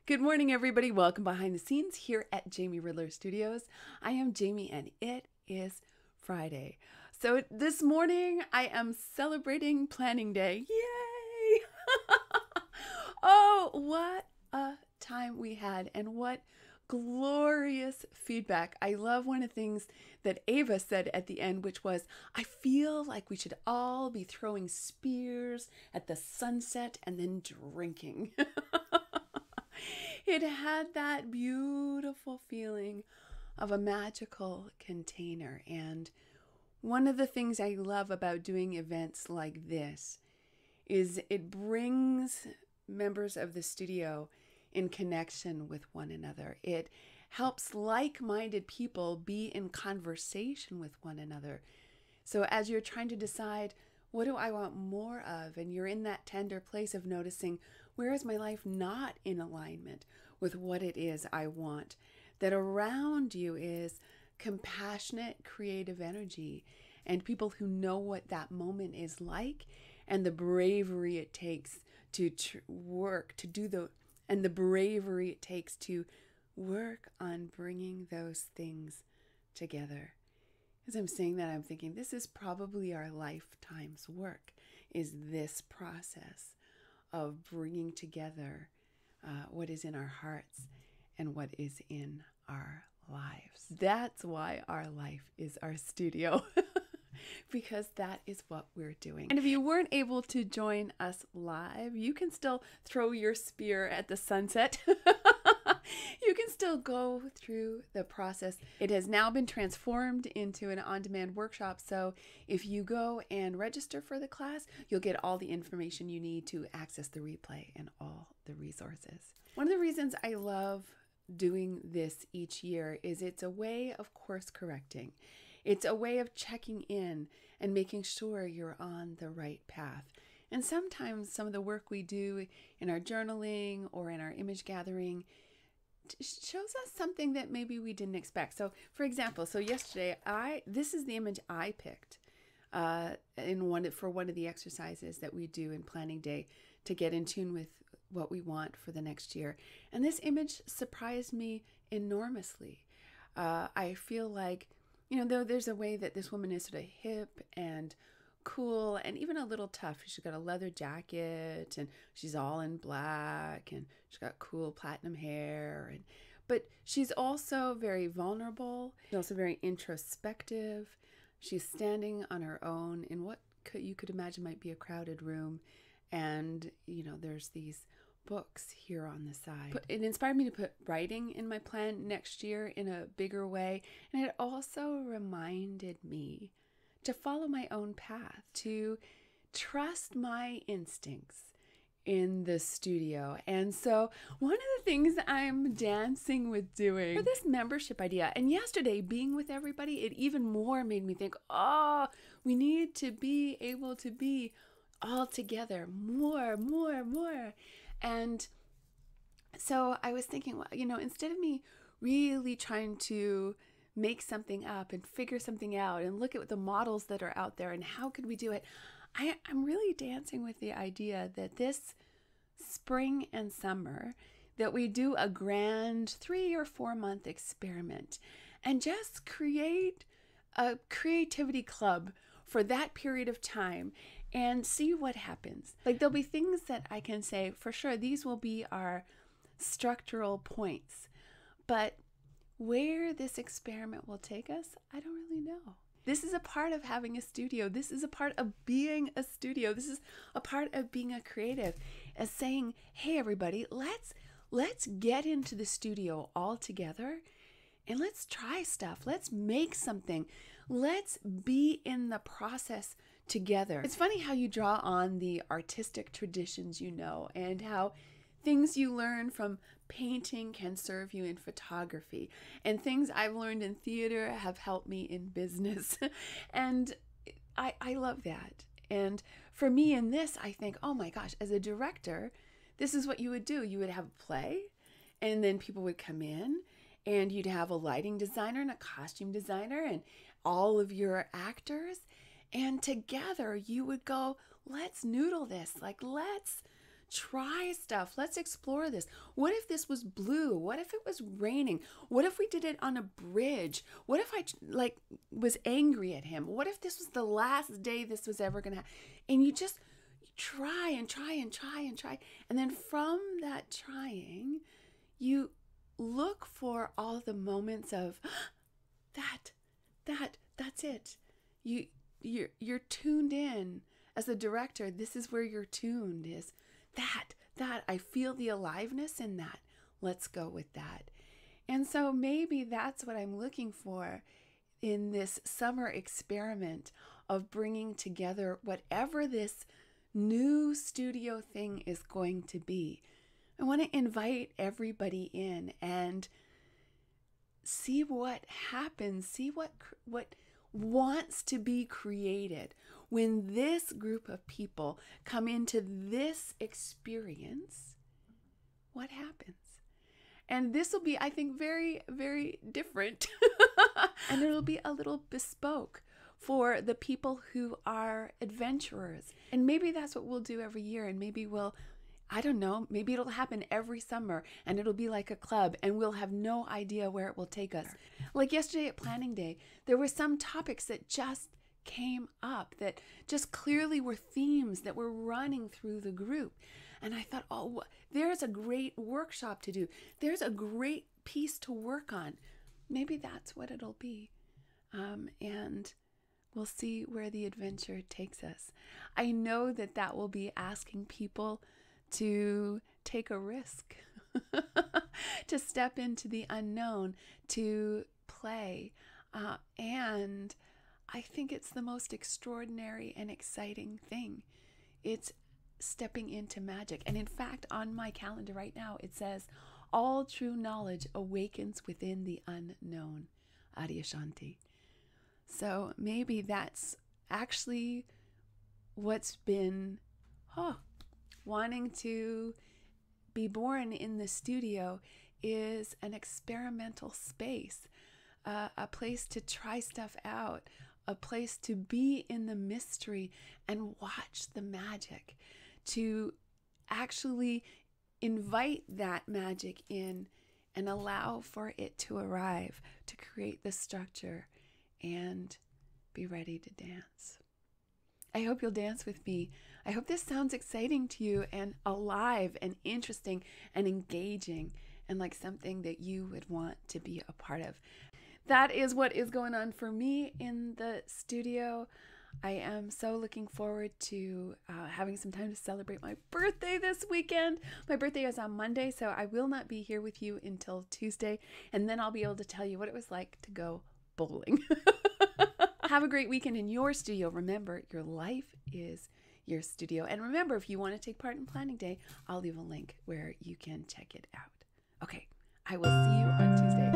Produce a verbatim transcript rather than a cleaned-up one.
Good morning, everybody. Welcome behind the scenes here at Jamie Riddler Studios. I am Jamie, and it is Friday. So this morning, I am celebrating Planning Day. Yay! Oh, what a time we had, and what glorious feedback. I love one of the things that Ava said at the end, which was, I feel like we should all be throwing spears at the sunset and then drinking. It had that beautiful feeling of a magical container. And one of the things I love about doing events like this is it brings members of the studio in connection with one another. It helps like-minded people be in conversation with one another. So as you're trying to decide, what do I want more of? And you're in that tender place of noticing, where is my life not in alignment with what it is I want? That around you is compassionate, creative energy and people who know what that moment is like and the bravery it takes to tr- work, to do the, and the bravery it takes to work on bringing those things together. As I'm saying that, I'm thinking this is probably our lifetime's work, is this process of bringing together uh, what is in our hearts and what is in our lives. That's why our life is our studio, because that is what we're doing. And if you weren't able to join us live, you can still throw your spear at the sunset. You can still go through the process. It has now been transformed into an on-demand workshop. So if you go and register for the class, you'll get all the information you need to access the replay and all the resources. One of the reasons I love doing this each year is it's a way of course correcting. It's a way of checking in and making sure you're on the right path. And sometimes some of the work we do in our journaling or in our image gathering shows us something that maybe we didn't expect. So for example, so yesterday, I this is the image I picked uh, in one for one of the exercises that we do in Planning Day to get in tune with what we want for the next year. And this image surprised me enormously. Uh, I feel like, you know, though there's a way that this woman is sort of hip and cool and even a little tough. She's got a leather jacket and she's all in black and she's got cool platinum hair, and but she's also very vulnerable. She's also very introspective. She's standing on her own in what could, you could imagine might be a crowded room, and you know there's these books here on the side. But it inspired me to put writing in my plan next year in a bigger way, and it also reminded me to follow my own path, to trust my instincts in the studio. And so one of the things I'm dancing with doing for this membership idea, and yesterday being with everybody, it even more made me think, oh, we need to be able to be all together, more, more, more. And so I was thinking, well, you know, instead of me really trying to make something up and figure something out and look at the models that are out there and how could we do it, I, I'm really dancing with the idea that this spring and summer that we do a grand three or four month experiment and just create a creativity club for that period of time and see what happens. Like there'll be things that I can say, for sure, these will be our structural points, but where this experiment will take us, I don't really know. This is a part of having a studio. This is a part of being a studio. This is a part of being a creative, as saying, hey, everybody, let's let's get into the studio all together and let's try stuff. Let's make something. Let's be in the process together. It's funny how you draw on the artistic traditions you know and how things you learn from painting can serve you in photography, and things I've learned in theater have helped me in business. And I, I love that. And for me in this, I think, oh my gosh, as a director, this is what you would do. You would have a play, and then people would come in, and you'd have a lighting designer and a costume designer and all of your actors. And together you would go, let's noodle this. Like, let's try stuff. Let's explore this. What if this was blue? What if it was raining? What if we did it on a bridge? What if I like was angry at him? What if this was the last day this was ever going to happen? And you just try and try and try and try. And then from that trying, you look for all the moments of that, that, that's it. You, you're, you're tuned in. As a director, this is where you're tuned, is that, that, I feel the aliveness in that. Let's go with that. And so maybe that's what I'm looking for in this summer experiment of bringing together whatever this new studio thing is going to be. I want to invite everybody in and see what happens, see what what wants to be created when this group of people come into this experience. What happens? And this will be, I think, very, very different. And it'll be a little bespoke for the people who are adventurers. And maybe that's what we'll do every year. And maybe we'll, I don't know, maybe it'll happen every summer and it'll be like a club and we'll have no idea where it will take us. Like yesterday at Planning Day, there were some topics that just came up that just clearly were themes that were running through the group. And I thought, oh, there's a great workshop to do. There's a great piece to work on. Maybe that's what it'll be. Um, and we'll see where the adventure takes us. I know that that will be asking people to take a risk, to step into the unknown, to play. Uh, and I think it's the most extraordinary and exciting thing. It's stepping into magic. And in fact, on my calendar right now, it says, all true knowledge awakens within the unknown. Adyashanti. So maybe that's actually what's been huh, wanting to be born in the studio, is an experimental space, uh, a place to try stuff out, a place to be in the mystery and watch the magic, to actually invite that magic in and allow for it to arrive, to create the structure and be ready to dance. I hope you'll dance with me. I hope this sounds exciting to you and alive and interesting and engaging and like something that you would want to be a part of. That is what is going on for me in the studio. I am so looking forward to uh, having some time to celebrate my birthday this weekend. My birthday is on Monday, so I will not be here with you until Tuesday, and then I'll be able to tell you what it was like to go bowling. Have a great weekend in your studio. Remember, your life is your studio. And remember, if you want to take part in Planning Day, I'll leave a link where you can check it out. Okay, I will see you on Tuesday.